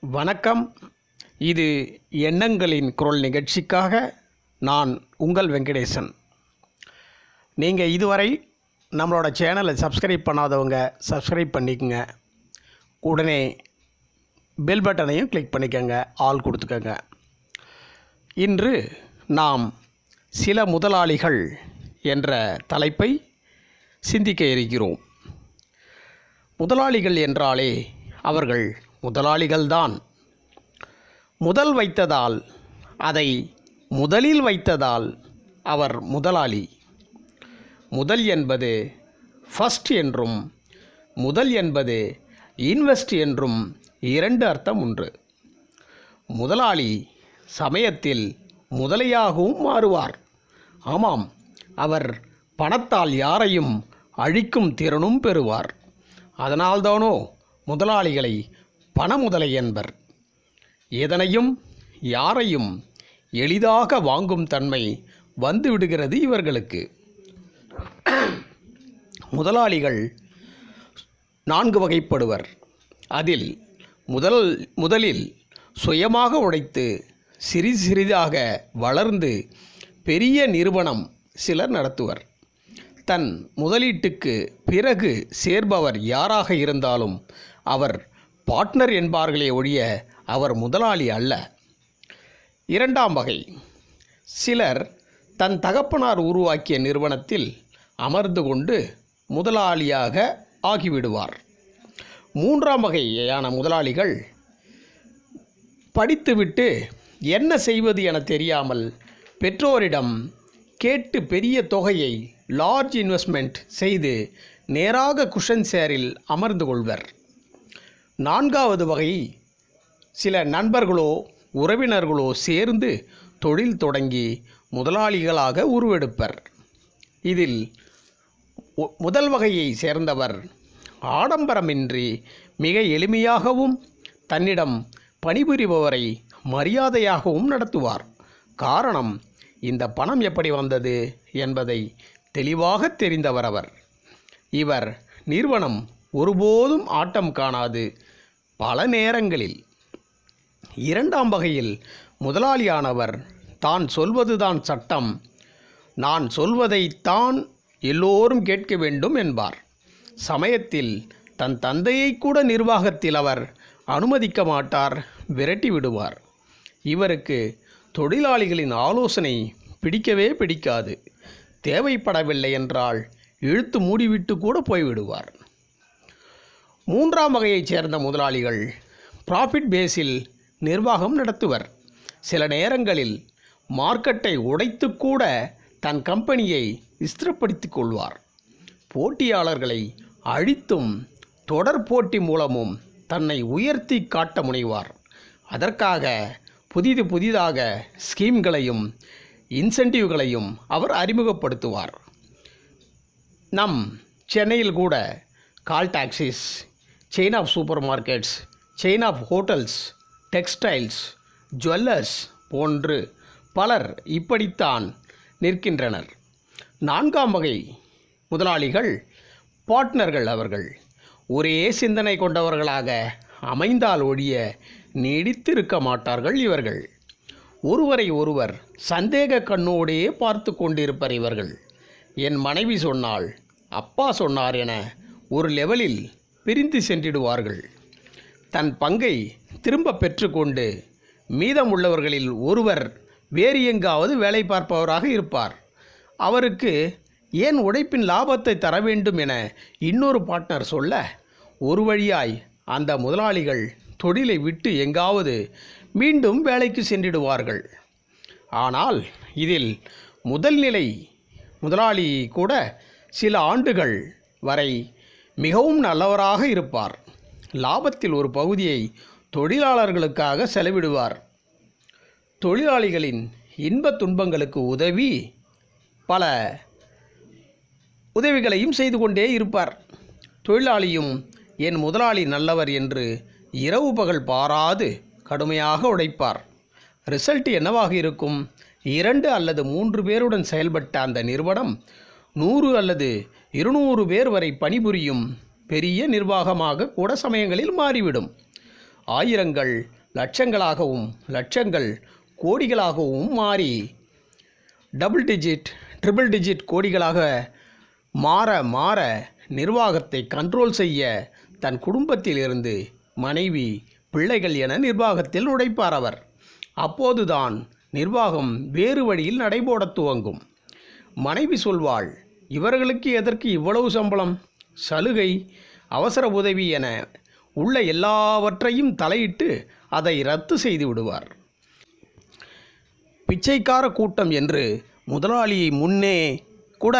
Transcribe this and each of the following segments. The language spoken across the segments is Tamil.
வணக்கம். இது எண்ணங்களின் குரல் நிகழ்ச்சிக்காக நான் உங்கள் வெங்கடேசன். நீங்கள் இதுவரை நம்மளோட சேனலை சப்ஸ்கிரைப் பண்ணாதவங்க சப்ஸ்கிரைப் பண்ணிக்கோங்க. உடனே பெல் பட்டனையும் கிளிக் பண்ணிக்கோங்க, ஆல் கொடுத்துக்கோங்க. இன்று நாம் சில முதலாளிகள் என்ற தலைப்பை சிந்திக்க இருக்கிறோம். முதலாளிகள் என்றாலே அவர்கள் முதலாளிகள்தான். முதல் வைத்ததால், அதை முதலில் வைத்ததால் அவர் முதலாளி. முதல் என்பது ஃபர்ஸ்ட் என்றும் முதல் என்பது இன்வெஸ்ட் என்றும் இரண்டு அர்த்தம் உண்டு. முதலாளி சமயத்தில் முதலையாகவும் மாறுவார். ஆமாம், அவர் பணத்தால் யாரையும் அழிக்கும் திறனும் பெறுவார். அதனால்தானோ முதலாளிகளை பணமுதலை என்பர். எதனையும் யாரையும் எளிதாக வாங்கும் தன்மை வந்துவிடுகிறது இவர்களுக்கு. முதலாளிகள் 4 வகைப்படுவர். அதில் முதலில் சுயமாக உழைத்து சிறிது சிறிதாக வளர்ந்து பெரிய நிறுவனம் சிலர் நடத்துவர். தன் முதலீட்டுக்கு பிறகு சேர்பவர் யாராக இருந்தாலும் அவர் பார்ட்னர் என்பார்களே ஒழிய அவர் முதலாளி அல்ல. இரண்டாம் வகை, சிலர் தன் தகப்பனார் உருவாக்கிய நிறுவனத்தில் அமர்ந்து கொண்டு முதலாளியாக ஆகிவிடுவார். மூன்றாம் வகையான முதலாளிகள் படித்துவிட்டு என்ன செய்வது என தெரியாமல் பெற்றோரிடம் கேட்டு பெரிய தொகையை லார்ஜ் இன்வெஸ்ட்மெண்ட் செய்து நேராக குஷன் சேரில் அமர்ந்து கொள்வர். நான்காவது வகை, சில நண்பர்களோ உறவினர்களோ சேர்ந்து தொழில் தொடங்கி முதலாளிகளாக உருவெடுப்பர். இதில் முதல் வகையை சேர்ந்தவர் ஆடம்பரமின்றி மிக எளிமையாகவும் தன்னிடம் பணிபுரிபவரை மரியாதையாகவும் நடத்துவார். காரணம், இந்த பணம் எப்படி வந்தது என்பதை தெளிவாக தெரிந்தவர் அவர். இவர் நிறுவனம் ஒருபோதும் ஆட்டம் காணாது. பல நேரங்களில் இரண்டாம் வகையில் முதலாளியானவர் தான் சொல்வதுதான் சட்டம், நான் சொல்வதைத்தான் எல்லோரும் கேட்க வேண்டும் என்பார். சமயத்தில் தன் தந்தையை கூட நிர்வாகத்தில் அவர் அனுமதிக்க மாட்டார், விரட்டி விடுவார். இவருக்கு தொழிலாளிகளின் ஆலோசனை பிடிக்கவே பிடிக்காது. தேவைப்படவில்லை என்றால் இழுத்து மூடிவிட்டு கூட போய்விடுவார். மூன்றாம் வகையைச் சேர்ந்த முதலாளிகள் ப்ராஃபிட் பேஸில் நிர்வாகம் நடத்துவர். சில நேரங்களில் மார்க்கெட்டை உடைத்து கூட தன் கம்பெனியை ஸ்திரப்படுத்திக் கொள்வார். போட்டியாளர்களை அழித்தும் தொடர் போட்டி மூலமும் தன்னை உயர்த்தி காட்ட முனைவார். அதற்காக புதிதாக ஸ்கீம்களையும் இன்சென்டிவ்களையும் அவர் அறிமுகப்படுத்துவார். நம் சென்னையில் கூட call taxis, chain of super markets, chain of hotels, textiles, jewellers போன்று பலர் இப்படித்தான் நிற்கின்றனர். நான்காம் வகை முதலாளிகள் பார்ட்னர்கள். அவர்கள் ஒரே சிந்தனை கொண்டவர்களாக அமைந்தால் ஒழிய நீடித்திருக்க மாட்டார்கள். இவர்கள் ஒருவரை ஒருவர் சந்தேக கண்ணோடே பார்த்து கொண்டிருப்பர். இவர்கள் என் மனைவி சொன்னாள், அப்பா சொன்னார் என ஒரு லெவலில் பிரிந்து சென்றிடுவார்கள். தன் பங்கை திரும்ப பெற்றுக்கொண்டு மீதமுள்ளவர்களில் ஒருவர் வேறு எங்காவது வேலை பார்ப்பவராக இருப்பார். அவருக்கு ஏன் உழைப்பின் லாபத்தை தர வேண்டும் என இன்னொரு பார்ட்னர் சொல்ல, ஒரு வழியாய் அந்த முதலாளிகள் தொழிலை விட்டு எங்காவது மீண்டும் வேலைக்கு சென்றிடுவார்கள். ஆனால் இதில் முதல் நிலை முதலாளி கூட சில ஆண்டுகள் வரை மிகவும் நல்லவராக இருப்பார். லாபத்தில் ஒரு பகுதியை தொழிலாளர்களுக்காக செலவிடுவார். தொழிலாளிகளின் இன்ப துன்பங்களுக்கு உதவி பல உதவிகளையும் செய்து கொண்டே இருப்பார். தொழிலாளியும் என் முதலாளி நல்லவர் என்று இரவு பகல் பாராது கடுமையாக உழைப்பார். ரிசல்ட் என்னவாக இருக்கும்? 2 அல்லது 3 பேருடன் செயல்பட்ட அந்த நிறுவனம் 100 அல்லது 200 பேர் வரை பணிபுரியும் பெரிய நிர்வாகமாக கூட சமயங்களில் மாறிவிடும். ஆயிரங்கள் லட்சங்களாகவும் லட்சங்கள் கோடிகளாகவும் மாறி டபுள் டிஜிட் ட்ரிபிள் டிஜிட் கோடிகளாக மாற மாற நிர்வாகத்தை கண்ட்ரோல் செய்ய தன் குடும்பத்தில் இருந்து மனைவி பிள்ளைகள் என நிர்வாகத்தில் நுழைப்பார் அவர். அப்போதுதான் நிர்வாகம் வேறு வழியில் நடைபோடத் துவங்கும். மனைவி சொல்வாள், இவர்களுக்கு எதற்கு இவ்வளவு சம்பளம், சலுகை, அவசர உதவி என உள்ள எல்லாவற்றையும் தலையிட்டு அதை ரத்து செய்து விடுவார். பிச்சைக்கார கூட்டம் என்று முதலாளி முன்னே கூட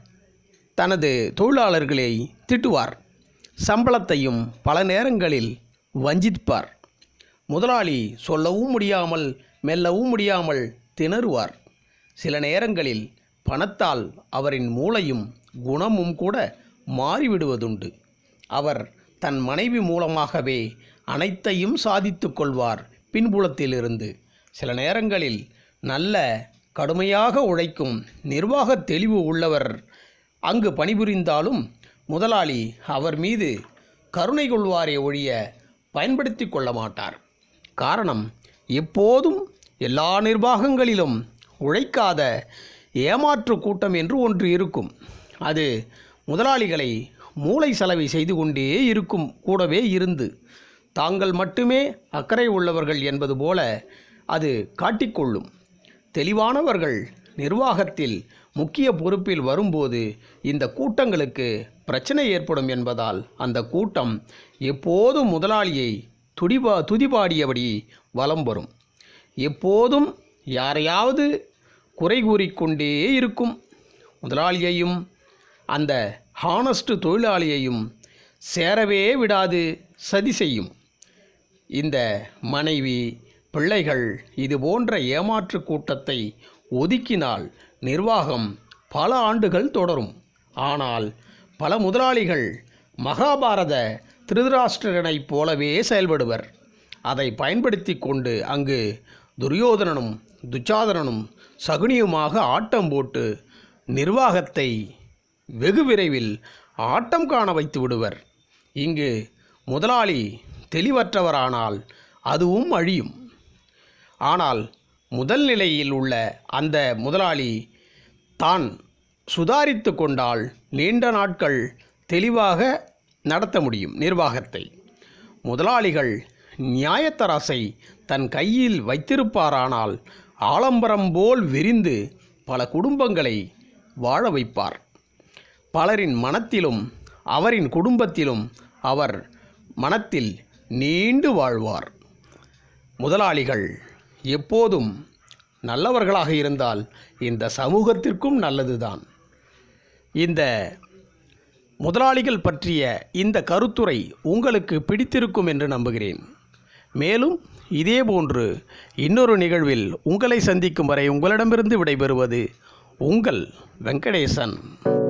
தனது தொழிலாளர்களை திட்டுவார். சம்பளத்தையும் பல நேரங்களில் வஞ்சிப்பார். முதலாளி சொல்லவும் முடியாமல் மெல்லவும் முடியாமல் திணறுவார். சில நேரங்களில் பணத்தால் அவரின் மூளையும் குணமும் கூட மாறிவிடுவதுண்டு. அவர் தன் மனைவி மூலமாகவே அனைத்தையும் சாதித்து கொள்வார் பின்புலத்திலிருந்து. சில நேரங்களில் நல்ல கடுமையாக உழைக்கும் நிர்வாக தெளிவு உள்ளவர் அங்கு பணிபுரிந்தாலும் முதலாளி அவர் மீது கருணை கொள்வாரே ஒழிய பயன்படுத்தி கொள்ள மாட்டார். காரணம், எப்போதும் எல்லா நிர்வாகங்களிலும் உழைக்காத ஏமாற்று கூட்டம் என்று ஒன்று இருக்கும். அது முதலாளிகளை மூளை செலவை செய்து கொண்டே இருக்கும். கூடவே இருந்து தாங்கள் மட்டுமே அக்கறை உள்ளவர்கள் என்பது போல அது காட்டிக்கொள்ளும். தெளிவானவர்கள் நிர்வாகத்தில் முக்கிய பொறுப்பில் வரும்போது இந்த கூட்டங்களுக்கு பிரச்சனை ஏற்படும் என்பதால் அந்த கூட்டம் எப்போதும் முதலாளியை துதிபாடியபடி வலம் வரும். எப்போதும் யாரையாவது குறை கூறிக்கொண்டே இருக்கும். முதலாளியையும் அந்த ஹானஸ்ட் தொழிலாளியையும் சேரவே விடாது சதி செய்யும். இந்த மனைவி பிள்ளைகள் இது போன்ற ஏமாற்று கூட்டத்தை ஒதுக்கினால் நிர்வாகம் பல ஆண்டுகள் தொடரும். ஆனால் பல முதலாளிகள் மகாபாரத திருதராஷ்டிரனைப் போலவே செயல்படுவர். அதை பயன்படுத்தி கொண்டு அங்கு துரியோதனனும் துச்சாதனனும் சகுனியுமாக ஆட்டம் போட்டு நிர்வாகத்தை வெகு விரைவில் ஆட்டம் காண வைத்து விடுவர். இங்கு முதலாளி தெளிவற்றவரானால் அதுவும் அழியும். ஆனால் முதல் நிலையில் உள்ள அந்த முதலாளி தான் சுதாரித்து கொண்டால் நீண்ட நாட்கள் தெளிவாக நடத்த முடியும் நிர்வாகத்தை. முதலாளிகள் நியாயத்தராசை தன் கையில் வைத்திருப்பாரானால் ஆலம்பரம் போல் விரிந்து பல குடும்பங்களை வாழ வைப்பார். பலரின் மனத்திலும் அவரின் குடும்பத்திலும் அவர் மனத்தில் நீண்டு வாழ்வார். முதலாளிகள் எப்போதும் நல்லவர்களாக இருந்தால் இந்த சமூகத்திற்கும் நல்லதுதான். இந்த முதலாளிகள் பற்றிய இந்த கருத்துரை உங்களுக்கு பிடித்திருக்கும் என்று நம்புகிறேன். மேலும் இதேபோன்று இன்னொரு நிகழ்வில் உங்களை சந்திக்கும் வரை உங்களிடமிருந்து விடைபெறுவது உங்கள் வெங்கடேசன்.